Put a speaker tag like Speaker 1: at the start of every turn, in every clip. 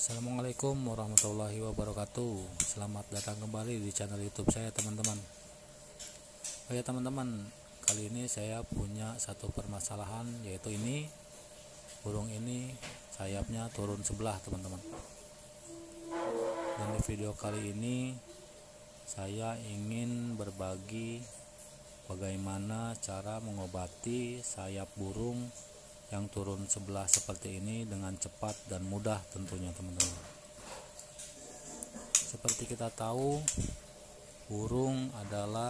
Speaker 1: Assalamualaikum warahmatullahi wabarakatuh. Selamat datang kembali di channel YouTube saya, teman-teman. Oh ya, teman-teman, kali ini saya punya satu permasalahan, yaitu ini burung ini sayapnya turun sebelah, teman-teman. Dan di video kali ini saya ingin berbagi bagaimana cara mengobati sayap burung yang turun sebelah seperti ini dengan cepat dan mudah tentunya, teman-teman. Seperti kita tahu, burung adalah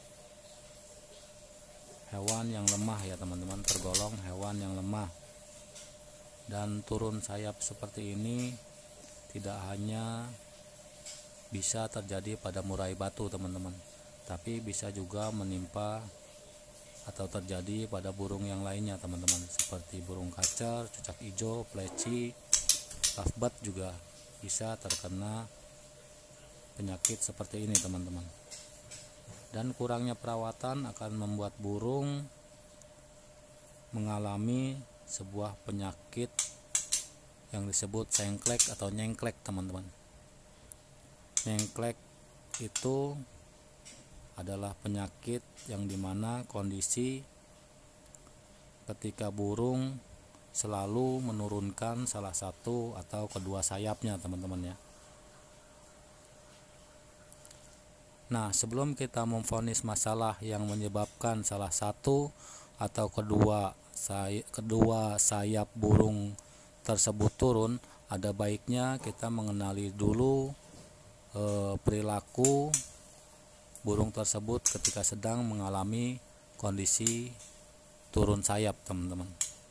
Speaker 1: hewan yang lemah ya, teman-teman, tergolong hewan yang lemah. Dan turun sayap seperti ini tidak hanya bisa terjadi pada murai batu, teman-teman, tapi bisa juga menimpa atau terjadi pada burung yang lainnya, teman-teman, seperti burung kacer, cucak hijau, pleci, lovebird juga bisa terkena penyakit seperti ini, teman-teman. Dan kurangnya perawatan akan membuat burung mengalami sebuah penyakit yang disebut sengklek atau nyengklek, teman-teman. Nyengklek itu adalah penyakit yang dimana kondisi ketika burung selalu menurunkan salah satu atau kedua sayapnya, teman-teman ya. Nah, sebelum kita memvonis masalah yang menyebabkan salah satu atau kedua sayap burung tersebut turun, ada baiknya kita mengenali dulu perilaku burung tersebut ketika sedang mengalami kondisi turun sayap, teman-teman.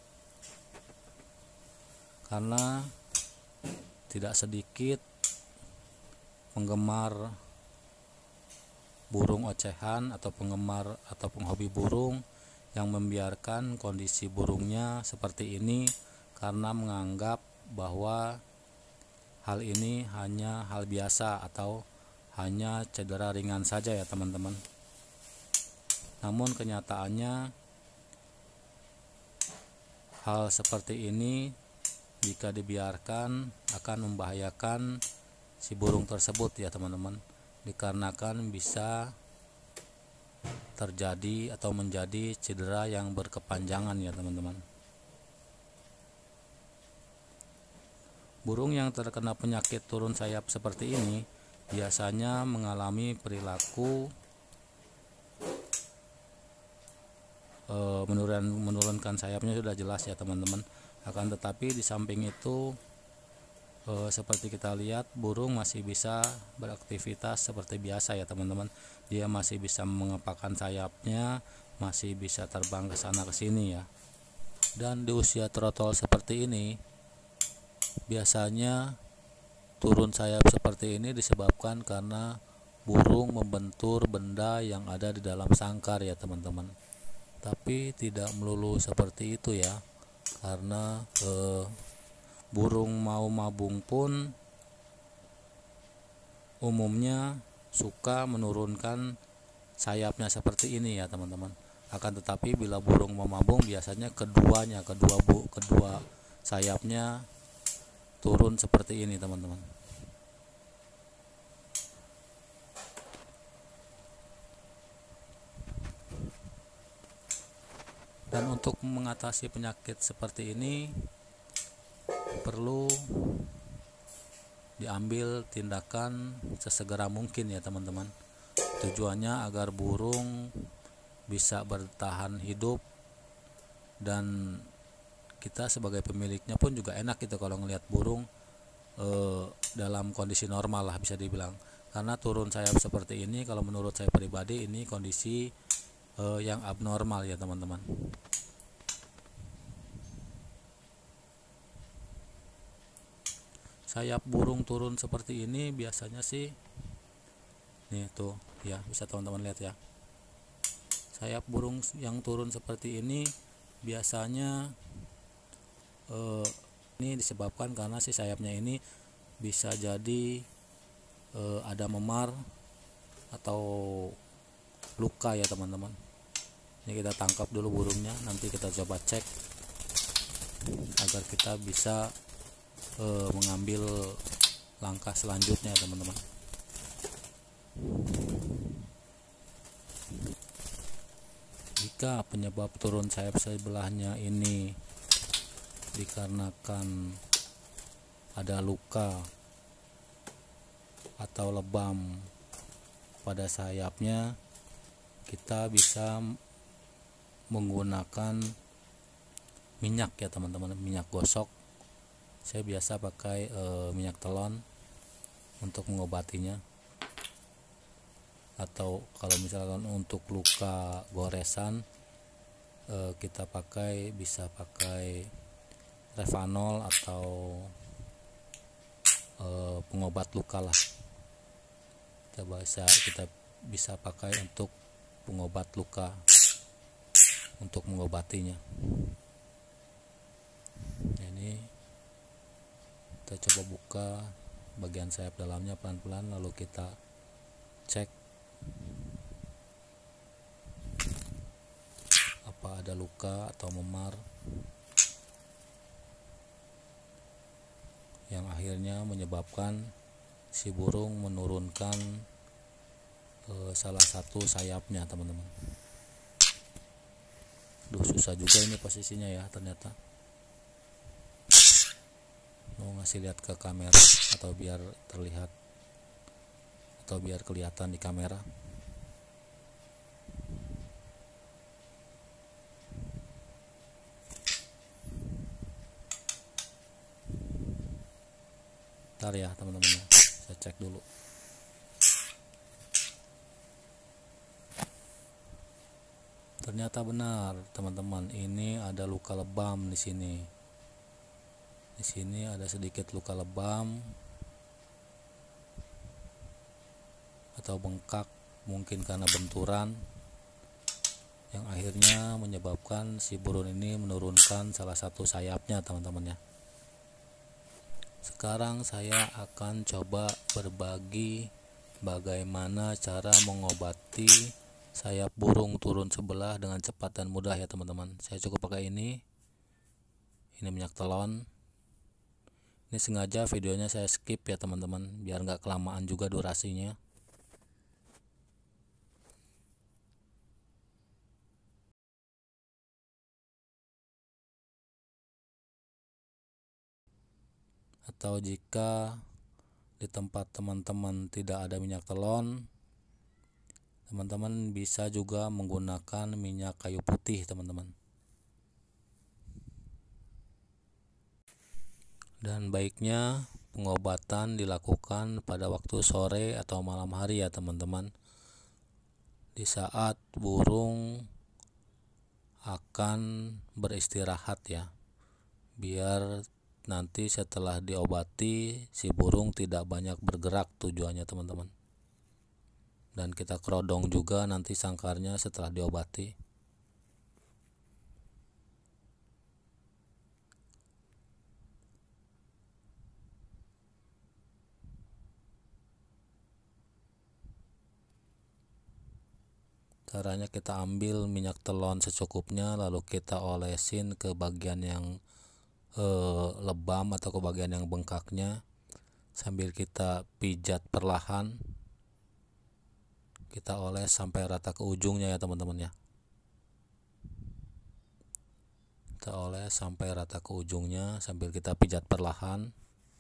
Speaker 1: Karena tidak sedikit penggemar burung ocehan atau penggemar atau penghobi burung yang membiarkan kondisi burungnya seperti ini karena menganggap bahwa hal ini hanya hal biasa atau hanya cedera ringan saja ya, teman-teman. Namun kenyataannya hal seperti ini jika dibiarkan akan membahayakan si burung tersebut ya, teman-teman, dikarenakan bisa terjadi atau menjadi cedera yang berkepanjangan ya, teman-teman. Burung yang terkena penyakit turun sayap seperti ini biasanya mengalami perilaku menurunkan sayapnya, sudah jelas ya, teman-teman. Akan tetapi di samping itu seperti kita lihat, burung masih bisa beraktivitas seperti biasa ya, teman-teman. Dia masih bisa mengepakkan sayapnya, masih bisa terbang ke sana ke sini ya. Dan di usia trotol seperti ini biasanya turun sayap seperti ini disebabkan karena burung membentur benda yang ada di dalam sangkar ya, teman-teman. Tapi tidak melulu seperti itu ya, karena burung mau mabung pun umumnya suka menurunkan sayapnya seperti ini ya, teman-teman. Akan tetapi bila burung mau mabung biasanya kedua sayapnya turun seperti ini, teman-teman. Dan untuk mengatasi penyakit seperti ini perlu diambil tindakan sesegera mungkin ya, teman-teman. Tujuannya agar burung bisa bertahan hidup dan kita sebagai pemiliknya pun juga enak gitu kalau ngelihat burung dalam kondisi normal lah, bisa dibilang. Karena turun sayap seperti ini kalau menurut saya pribadi ini kondisi yang abnormal ya, teman-teman. Sayap burung turun seperti ini biasanya sih nih tuh ya, bisa teman-teman lihat ya. Sayap burung yang turun seperti ini biasanya ini disebabkan karena si sayapnya ini bisa jadi ada memar atau luka ya, teman-teman. Ini kita tangkap dulu burungnya, nanti kita coba cek agar kita bisa mengambil langkah selanjutnya teman-teman. Jika penyebab turun sayap sebelahnya ini dikarenakan ada luka atau lebam pada sayapnya, kita bisa menggunakan minyak ya teman-teman, minyak gosok. Saya biasa pakai minyak telon untuk mengobatinya, atau kalau misalkan untuk luka goresan kita bisa pakai Revanol atau pengobat luka lah. Kita bisa pakai untuk pengobat luka untuk mengobatinya. Ini kita coba buka bagian sayap dalamnya pelan-pelan, lalu kita cek apa ada luka atau memar yang akhirnya menyebabkan si burung menurunkan salah satu sayapnya teman-teman. Susah juga ini posisinya ya, ternyata mau ngasih lihat ke kamera atau biar terlihat atau biar kelihatan di kamera. Bentar ya teman-teman ya, saya cek dulu. Ternyata benar teman-teman, ini ada luka lebam di sini. Di sini ada sedikit luka lebam atau bengkak, mungkin karena benturan, yang akhirnya menyebabkan si burung ini menurunkan salah satu sayapnya teman-teman ya. Sekarang saya akan coba berbagi bagaimana cara mengobati sayap burung turun sebelah dengan cepat dan mudah ya teman-teman. Saya cukup pakai ini minyak telon. Ini sengaja videonya saya skip ya teman-teman, biar nggak kelamaan juga durasinya. Atau jika di tempat teman-teman tidak ada minyak telon, teman-teman bisa juga menggunakan minyak kayu putih teman-teman. Dan baiknya pengobatan dilakukan pada waktu sore atau malam hari ya teman-teman, di saat burung akan beristirahat ya, biar nanti setelah diobati si burung tidak banyak bergerak tujuannya teman-teman. Dan kita kerodong juga nanti sangkarnya setelah diobati. Caranya kita ambil minyak telon secukupnya, lalu kita olesin ke bagian yang lebam atau ke bagian yang bengkaknya, sambil kita pijat perlahan. Kita oles sampai rata ke ujungnya ya teman-teman ya. Kita oles sampai rata ke ujungnya sambil kita pijat perlahan.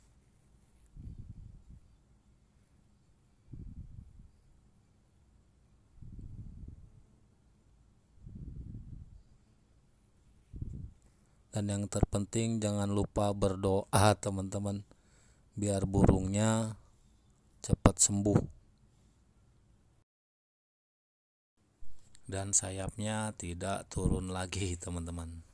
Speaker 1: Dan yang terpenting jangan lupa berdoa teman-teman, biar burungnya cepat sembuh dan sayapnya tidak turun lagi teman-teman.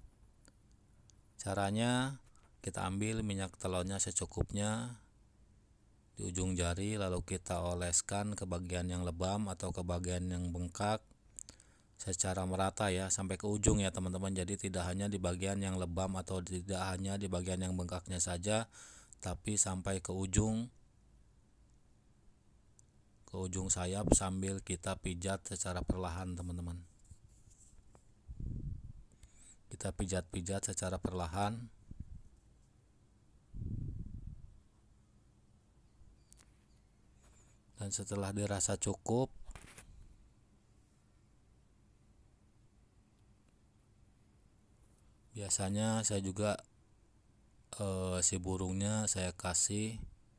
Speaker 1: Caranya kita ambil minyak telonnya secukupnya di ujung jari, lalu kita oleskan ke bagian yang lebam atau ke bagian yang bengkak secara merata ya, sampai ke ujung ya teman-teman. Jadi tidak hanya di bagian yang lebam atau tidak hanya di bagian yang bengkaknya saja, tapi sampai ke ujung sayap sambil kita pijat secara perlahan teman-teman. Kita pijat-pijat secara perlahan. Dan setelah dirasa cukup, biasanya saya juga si burungnya saya kasih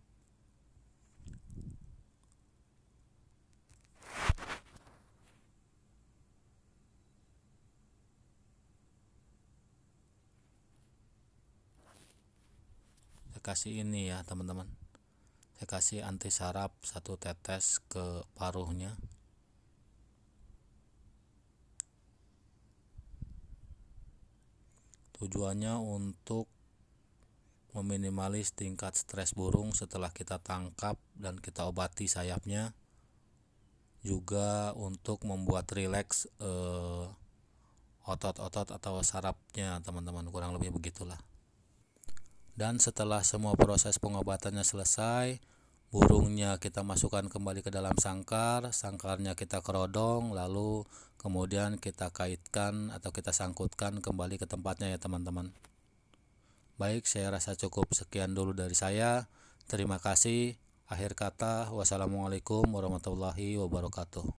Speaker 1: ini ya teman-teman. Saya kasih anti sarap 1 tetes ke paruhnya. Tujuannya untuk meminimalis tingkat stres burung setelah kita tangkap dan kita obati sayapnya, juga untuk membuat rileks otot-otot atau sarafnya teman-teman, kurang lebih begitulah. Dan setelah semua proses pengobatannya selesai, burungnya kita masukkan kembali ke dalam sangkar, sangkarnya kita kerodong, lalu kemudian kita kaitkan atau kita sangkutkan kembali ke tempatnya ya teman-teman. Baik, saya rasa cukup sekian dulu dari saya. Terima kasih. Akhir kata, wassalamualaikum warahmatullahi wabarakatuh.